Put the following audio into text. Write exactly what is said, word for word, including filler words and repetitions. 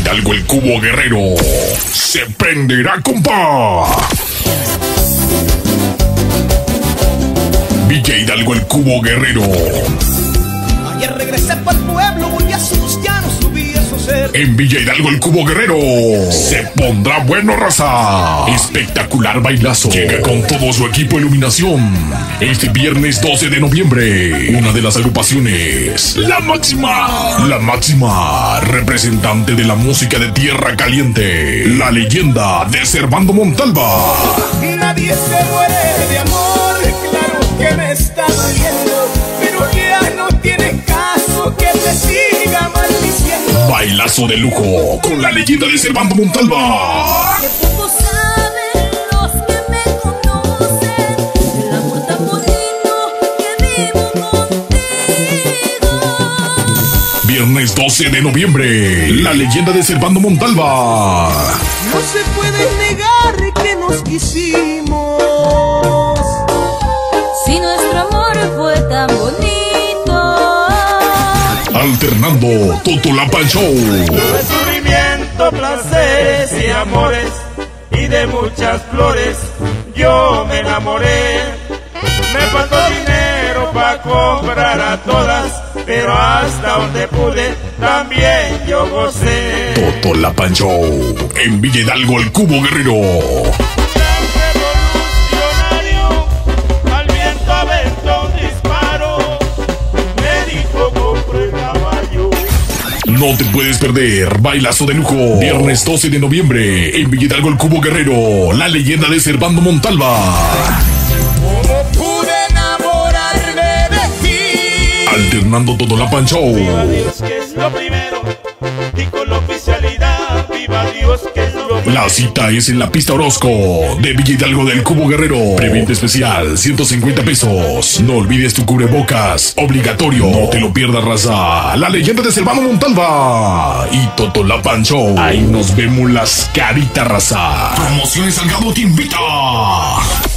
Hidalgo el Cubo Guerrero se prenderá, compa. Villa Hidalgo el Cubo Guerrero. Ayer regresé para el pueblo, volví a sus llanos, subí a su ser. En Villa Hidalgo el Cubo Guerrero se pondrá bueno, raza. Espectacular bailazo. Llega con todo su equipo iluminación. Este viernes doce de noviembre, una de las agrupaciones, La Máxima. La Máxima, representante de la música de Tierra Caliente, la leyenda de Servando Montalva. Nadie se muere de amor, claro que me está doliendo, pero ya no tiene caso que te siga maldiciendo. Bailazo de lujo con la leyenda de Servando Montalva. Que poco saben los que me conocen, el amor tan bonito que vivo contigo. Viernes doce de noviembre, la leyenda de Servando Montalva. No se puede negar que nos quisimos, Si nuestro amor fue tan bonito. Alternando Totolapan Show. De sufrimiento, placeres y amores, y de muchas flores yo me enamoré. Me faltó dinero para comprar a todas, pero hasta donde pude también yo gocé. Totolapan Show en Villa Hidalgo el Cubo Guerrero. Revolucionario, al viento aventó un disparo, me dijo compre el caballo. No te puedes perder bailazo de lujo. Viernes doce de noviembre en Villa Hidalgo el Cubo Guerrero, la leyenda de Servando Montalva. ¿cómo pude enamorarme de ti? Alternando Totolapan Show. Viva Dios que es lo primero, y con la oficialidad, viva Dios que es lo primero. La cita es en la pista Orozco de Villa Hidalgo del Cubo Guerrero. Preventa especial, ciento cincuenta pesos. No olvides tu cubrebocas, obligatorio. No te lo pierdas, raza. La leyenda de Servando Montalva y Totolapan Show. Ahí nos vemos las caritas, raza. Promociones Salgado te invita.